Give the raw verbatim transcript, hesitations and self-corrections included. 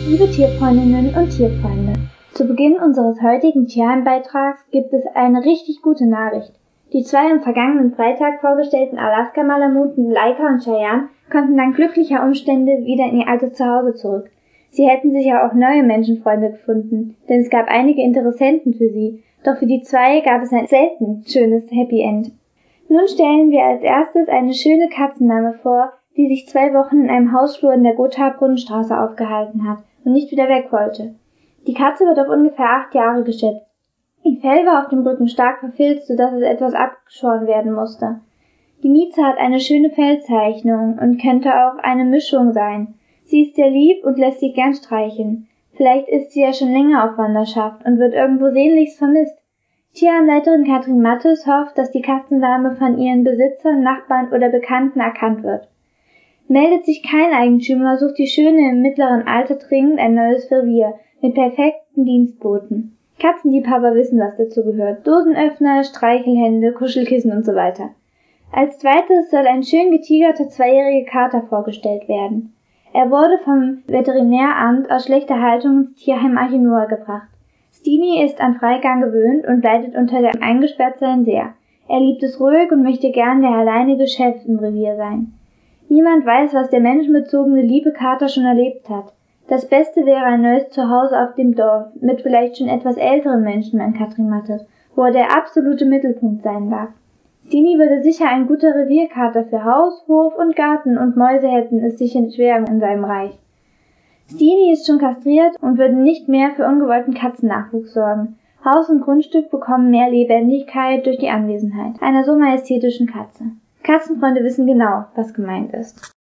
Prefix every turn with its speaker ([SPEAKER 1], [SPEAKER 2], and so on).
[SPEAKER 1] Liebe Tierfreundinnen und Tierfreunde, zu Beginn unseres heutigen Tierheimbeitrags gibt es eine richtig gute Nachricht. Die zwei am vergangenen Freitag vorgestellten Alaska-Malamuten Laika und Cheyenne konnten dank glücklicher Umstände wieder in ihr altes Zuhause zurück. Sie hätten sicher auch neue Menschenfreunde gefunden, denn es gab einige Interessenten für sie, doch für die zwei gab es ein selten schönes Happy End. Nun stellen wir als erstes eine schöne Katzendame vor, die sich zwei Wochen in einem Hausflur in der Gotha-Brunnenstraße aufgehalten hat und nicht wieder weg wollte. Die Katze wird auf ungefähr acht Jahre geschätzt. Ihr Fell war auf dem Rücken stark verfilzt, sodass es etwas abgeschoren werden musste. Die Mieze hat eine schöne Fellzeichnung und könnte auch eine Mischung sein. Sie ist sehr lieb und lässt sich gern streicheln. Vielleicht ist sie ja schon länger auf Wanderschaft und wird irgendwo sehnlichst vermisst. Tierheimleiterin Katrin Mattes hofft, dass die Katzendame von ihren Besitzern, Nachbarn oder Bekannten erkannt wird. Meldet sich kein Eigentümer, sucht die Schöne im mittleren Alter dringend ein neues Revier mit perfekten Dienstboten. Katzenliebhaber wissen, was dazu gehört. Dosenöffner, Streichelhände, Kuschelkissen und so weiter. Als zweites soll ein schön getigerter zweijähriger Kater vorgestellt werden. Er wurde vom Veterinäramt aus schlechter Haltung ins Tierheim Achenua gebracht. Stini ist an Freigang gewöhnt und leidet unter dem Eingesperrtsein sehr. Er liebt es ruhig und möchte gern der alleinige Chef im Revier sein. Niemand weiß, was der menschenbezogene liebe Kater schon erlebt hat. Das Beste wäre ein neues Zuhause auf dem Dorf, mit vielleicht schon etwas älteren Menschen, meint Katrin Mattes, wo er der absolute Mittelpunkt sein darf. Stini würde sicher ein guter Revierkater für Haus, Hof und Garten, und Mäuse hätten es sicher schwer in seinem Reich. Stini ist schon kastriert und würde nicht mehr für ungewollten Katzennachwuchs sorgen. Haus und Grundstück bekommen mehr Lebendigkeit durch die Anwesenheit einer so majestätischen Katze. Katzenfreunde wissen genau, was gemeint ist.